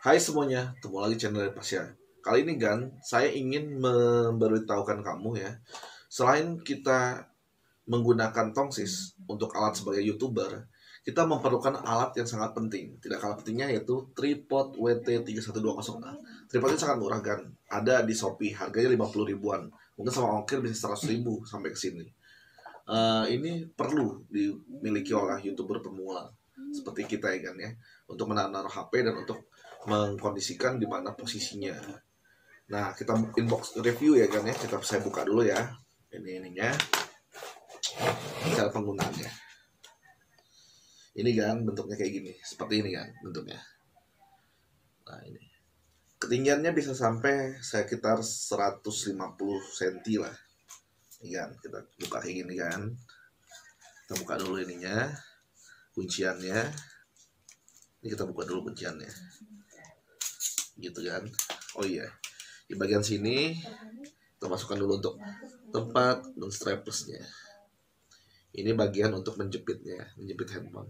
Hai semuanya, ketemu lagi channel Pasya. Kali ini Gan, saya ingin memberitahukan kamu ya, selain kita menggunakan tongsis untuk alat sebagai YouTuber, kita memerlukan alat yang sangat penting. Tidak kalah pentingnya yaitu tripod WT3120. Nah, tripod ini sangat murah Gan, ada di Shopee, harganya 50 ribuan. Mungkin sama ongkir bisa 100 ribu sampai ke sini. Ini perlu dimiliki oleh YouTuber pemula seperti kita ya Gan ya, untuk menaruh HP dan untuk mengkondisikan di mana posisinya. Nah, kita inbox review ya kan ya. Saya buka dulu ya. Ininya. Cara penggunaannya. Ini kan bentuknya kayak gini. Seperti ini kan bentuknya. Nah, ini. Ketinggiannya bisa sampai sekitar 150 cm lah. Ini kan, kita buka kayak gini kan. Kita buka dulu ininya. Kunciannya. Ini kita buka dulu kunciannya. Gitu kan. Oh iya, di bagian sini kita masukkan dulu untuk tempat dan straplessnya. Ini bagian untuk menjepitnya, menjepit handphone.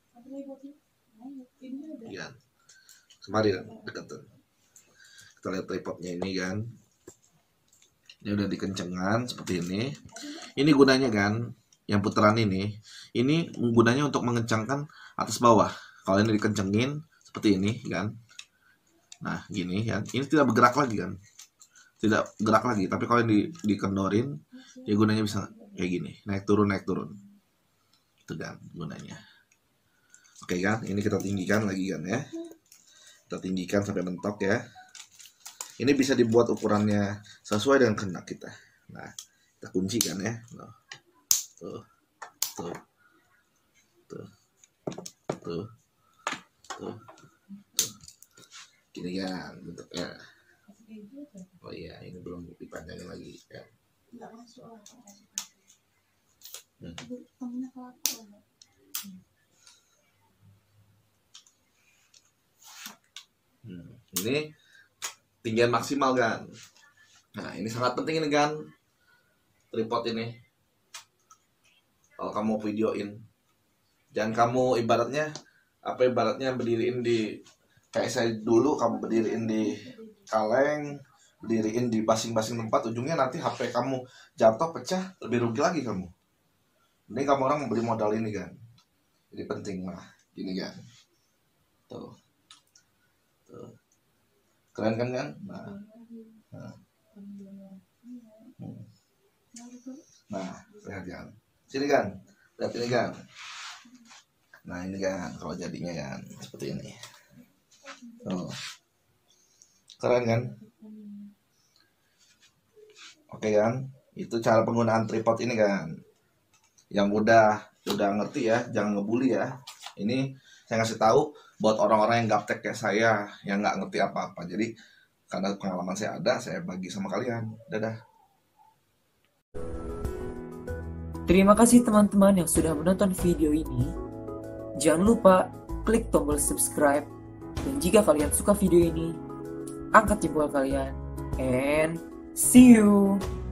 Iya. Kemari kan, dekatan. Kita lihat tripodnya ini kan. Ini udah dikencengkan seperti ini. Ini gunanya kan, yang putaran ini gunanya untuk mengencangkan atas bawah. Kalau ini dikencengin seperti ini kan. Nah, gini kan. Ini tidak bergerak lagi kan. Tidak gerak lagi, tapi kalau ini dikendorin, ya gunanya bisa kayak gini, naik turun. Itu kan gunanya. Oke kan, ini kita tinggikan lagi kan ya. Kita tinggikan sampai mentok ya. Ini bisa dibuat ukurannya sesuai dengan kehendak kita. Nah, kita kunci kan ya. Tuh. Gini kan bentuknya. Oh iya, ini belum dipanjangin lagi kan. Ini tinggian maksimal kan. Nah, ini sangat penting ini kan, tripod ini. Kalau kamu videoin, jangan kamu ibaratnya berdiriin di kayak saya dulu, kamu berdiriin di kaleng, berdiriin di basing-basing tempat, ujungnya nanti HP kamu jatuh pecah, lebih rugi lagi kamu. Ini kamu orang membeli modal ini kan. Jadi penting lah, gini kan. Tuh. Keren kan kan? Nah, lihat kan. Sini kan. Lihat ini kan. Nah, ini kan kalau jadinya kan seperti ini. Tuh. Keren kan? Oke kan? Itu cara penggunaan tripod ini kan. Yang udah ngerti ya, jangan ngebully ya. Ini saya ngasih tahu buat orang-orang yang gaptek kayak saya, yang nggak ngerti apa-apa. Jadi karena pengalaman saya ada, saya bagi sama kalian. Dadah. Terima kasih teman-teman yang sudah menonton video ini. Jangan lupa klik tombol subscribe. Dan jika kalian suka video ini, angkat jempol kalian. And see you!